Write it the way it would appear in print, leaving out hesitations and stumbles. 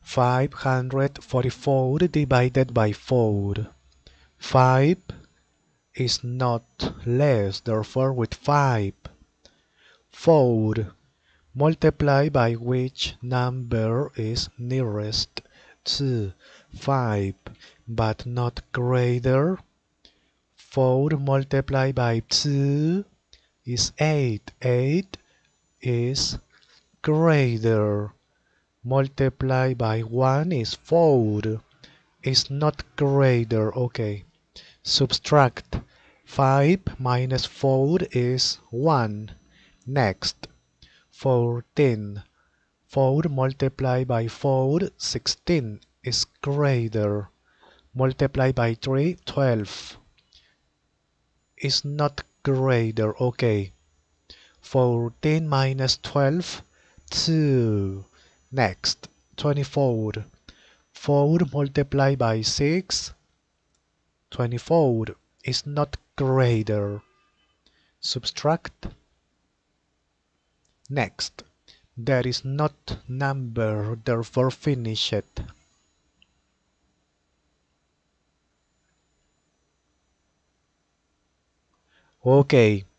544 divided by 4. 5 is not less, therefore with 5. 4. Multiply by which number is nearest to 5 but not greater. 4 multiplied by 2 is 8. 8 is greater. Multiply by 1 is 4. Is not greater. Okay. Subtract. 5 minus 4 is 1. Next. 14. 4 multiplied by 4, 16 is greater. Multiply by 3, 12 is not greater. Okay. 14 minus 12, 2. Next, 24. 4 multiplied by 6, 24 is not greater. Subtract. Next, there is not number, therefore finish it. Okay,